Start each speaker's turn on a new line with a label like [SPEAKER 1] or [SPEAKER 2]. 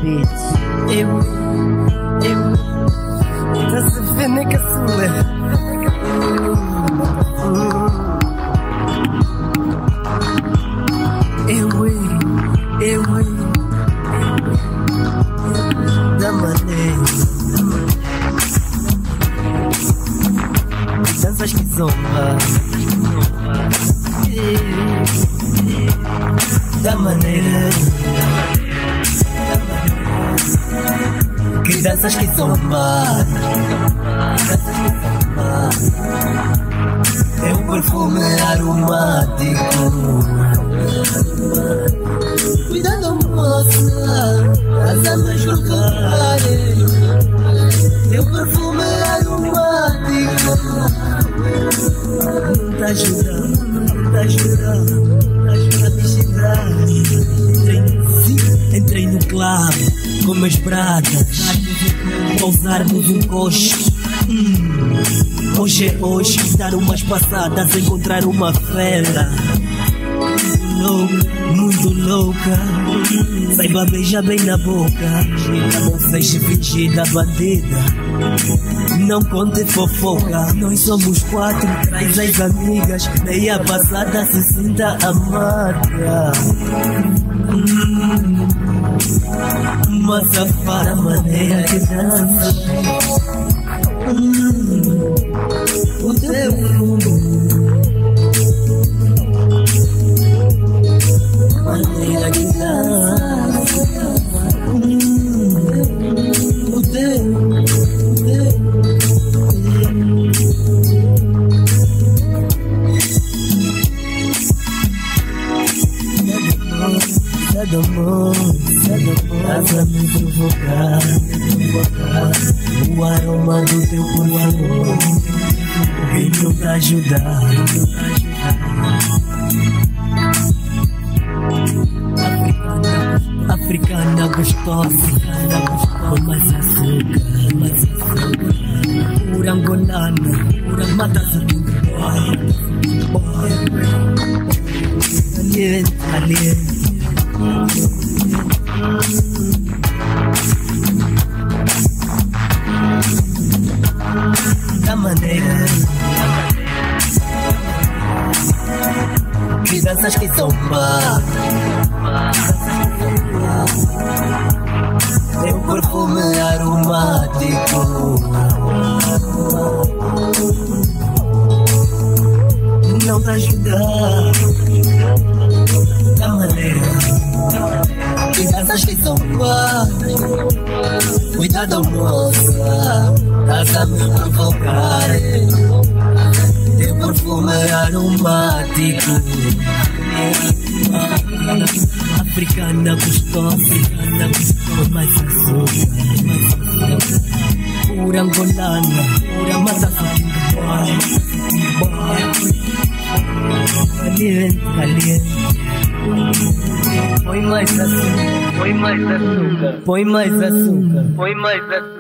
[SPEAKER 1] beats. Tá-se vendo que da maneira danças que zomba da maneira que danças que zomba é um perfume aromático. Cuidado, moça, as amas lugares. É um perfume aromático. Tá ajudando a me chegar. Entrei no clube com meus bragas, pousarmos um coxo. Hoje é hoje, dar umas passadas, encontrar uma fera muito louca. Saiba beijar bem na boca, não seja fingida bandida, não conte fofoca. Nós somos 4, traz as amigas, meia passada se sinta amada. Uma safada maneira que dança, o teu fundo, maneira que dança, o teu. Estás a me provocar, o aroma do teu corpo veio te ajudar. Africana gostosa, com mais açúcar, pura angolana, pura mata-se tudo, boy, aliente. Da maneira que danças que zomba, é um perfume aromático. Não te ajudar. Da maneira que danças que zomba, cuidado, moça, estás a me provocar. Teu perfume aromático. Africana gostosa, com mais açúcar, pura angolana, pura mata-se caliente. Põe mais açúcar, põe mais açúcar, põe mais açúcar, põe mais açúcar.